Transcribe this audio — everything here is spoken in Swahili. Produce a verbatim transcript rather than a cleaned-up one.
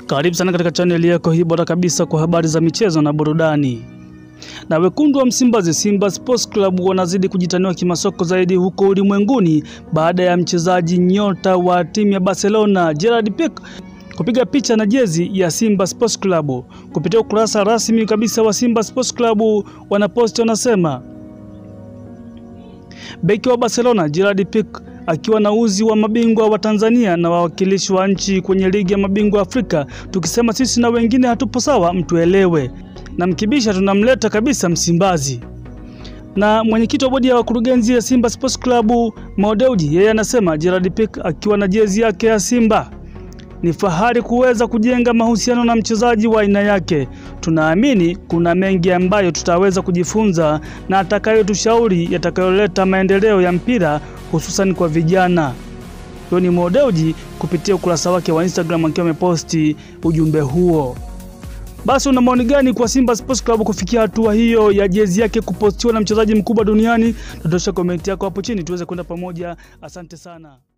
Karibu sana katika channel yako hii bora kabisa kwa habari za michezo na burudani. Na wekundu wa Msimbazi Simba Sports Club wanazidi kujitaniwa kimasoko zaidi huko ulimwenguni baada ya mchezaji nyota wa timu ya Barcelona Gerald Pique kupiga picha na jezi ya Simba Sports Club. Kupitia ukurasa rasmi kabisa wa Simba Sports Club wanaposti wanasema, beki wa Barcelona Gerald Pique akiwa na uzi wa mabingwa wa Tanzania na wawakilishi wa nchi kwenye ligi ya mabingwa Afrika, tukisema sisi na wengine hatupo sawa mtuelewe, na mkibisha tunamleta kabisa Msimbazi. Na mwenyekiti wa bodi ya wakurugenzi ya Simba Sports Club Maudeuji, yeye anasema Gerald Pique akiwa na jezi yake ya Simba ni fahari kuweza kujenga mahusiano na mchezaji wa aina yake. Tunaamini kuna mengi ambayo tutaweza kujifunza na atakayotushauri yatakayoleta maendeleo ya mpira hususan kwa vijana. Huyo ni Maudeuji kupitia ukurasa wake wa Instagram akiwa ameposti ujumbe huo. Basi una maoni gani kwa Simba Sports Club kufikia hatua hiyo ya jezi yake kupostiwa na mchezaji mkubwa duniani? Dondosha comment yako hapo chini tuweze kwenda pamoja. Asante sana.